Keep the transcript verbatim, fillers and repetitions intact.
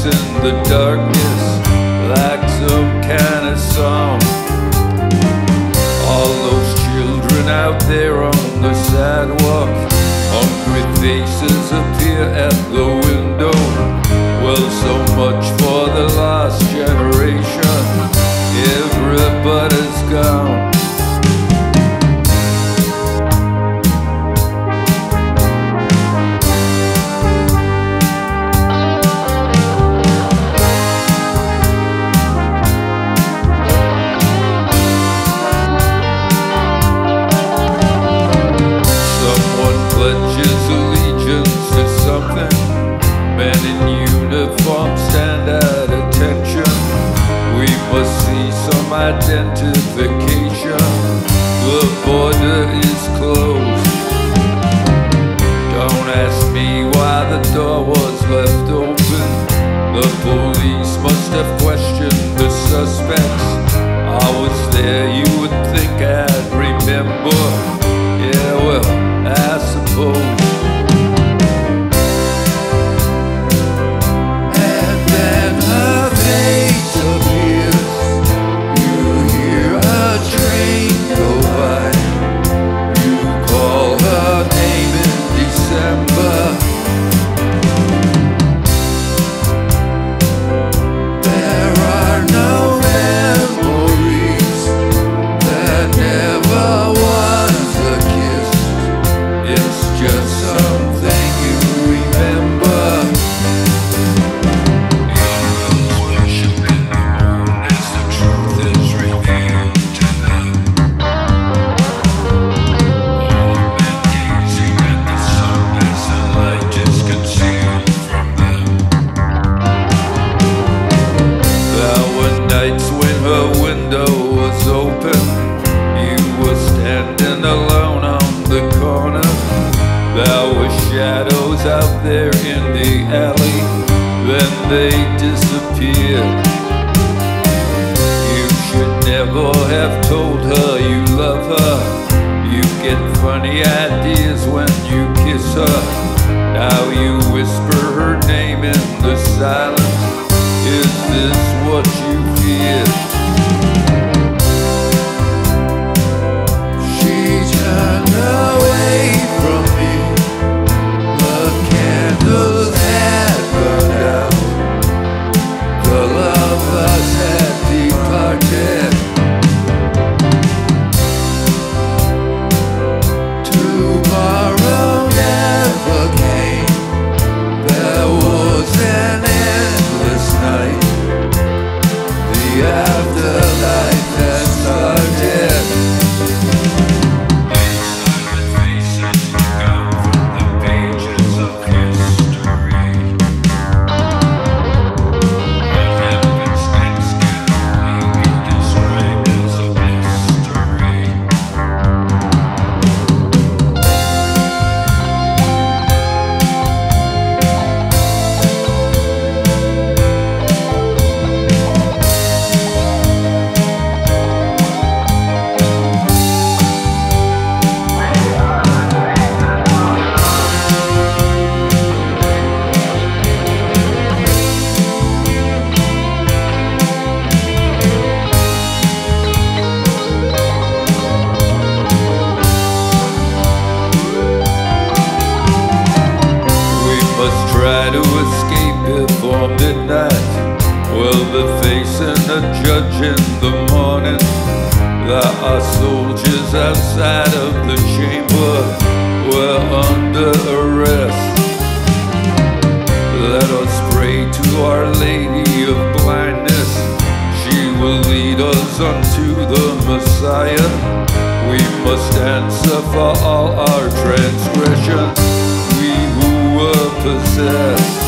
in the darkness like some kind of song. All those children out there on the sidewalk, hungry faces appear at the window. Well, so much for the lost generation. Everybody's gone. Pledges allegiance to something. Men in uniform stand at attention. We must see some identification. The border is closed. Don't ask me why the door was left open. The police must have questioned the suspects. I was there, you would think I'd remember. Yeah, well, I suppose. And then her face appears. You hear a train go by. You call her name in December. There are no memories. There never was a kiss. It's just something you remember. Angels worship in the moon as the truth is revealed to them. All men gazing at the sun as the light is concealed from them. There were nights when her window was open. You were standing alone on the corner. There were shadows out there in the alley. Then they disappeared. You should never have told her you love her. You get funny ideas when you kiss her. Now you whisper her name in the silence. Is this what you feared? She turned away from me. The candles had burned out. The lovers had departed. Tomorrow never came. There was an endless night. The afterlife had started. Try to escape before midnight. Well, the face and a judge in the morning. There are soldiers outside of the chamber. We're under arrest. Let us pray to Our Lady of Blindness. She will lead us unto the Messiah. We must answer for all our transgressions. We who were possessed.